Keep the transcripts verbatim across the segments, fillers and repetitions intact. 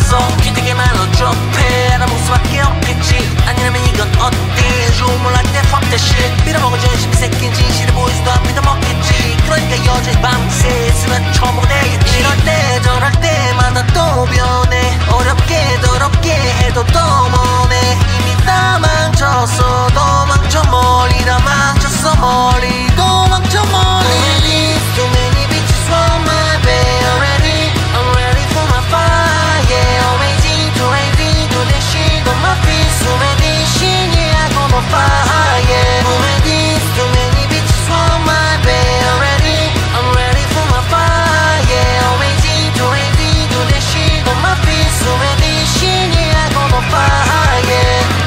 없어. 기대게만 어좁해 알아볼 수밖에 없겠지. 아니라면 이건 어때 좋은 몰랄 때 fuck that shit. 빌어먹은 진심이 새낀 진실을 보여줘도 안 믿어먹겠지. 그러니까 여전히 밤새 쓰면 처먹어 되겠지. 이럴 때 저럴 때마다 또 변해. 어렵게 더럽게 해도 또 뭐네. 이미 다 망쳤어. 도망쳐 멀리 다 망쳤어. 멀리 도망쳐 멀리. Too many bitches want my babe already. I'm ready for my fire, yeah. Amazing, too ready, do that shit on my feet. So many shit, yeah, I got no fire, yeah. Too many, too many bitches want my babe already. I'm ready for my fire, yeah. Amazing, too ready, do that shit on my feet. So many shit, yeah, I got no fire, yeah.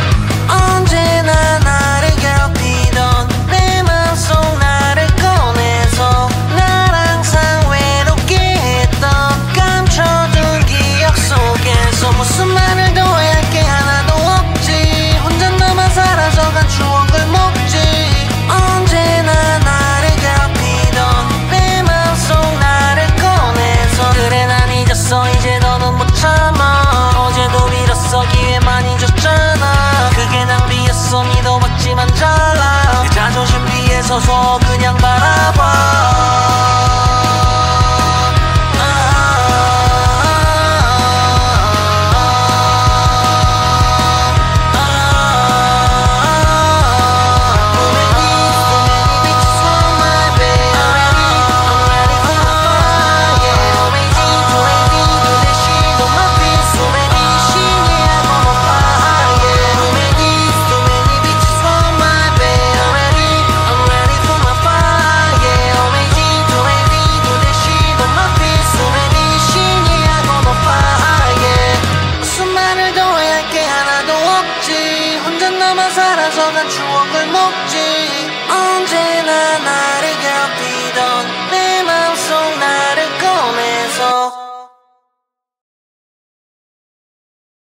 언제나 나를 괴롭히던 내 맘속 나를 꺼내서 날 항상 외롭게 했던 감춰둔 기억 속에서 무슨 말을 더 해야 할 게 하나도 없지. 혼자 나만 사라져간 추억을 먹지. 언제나 나를 괴롭히던 내 맘속 나를 꺼내서 그래 난 잊었어 이제 너는 못 참아. 어제도 빌었어 기회만 잊었잖아. 그게 낭비였어 믿어봤지만 잘나. 내 자존심 위에 서서 그냥 바라봐. 혼자 나만 사라져간 추억을 먹지. 언제나 나를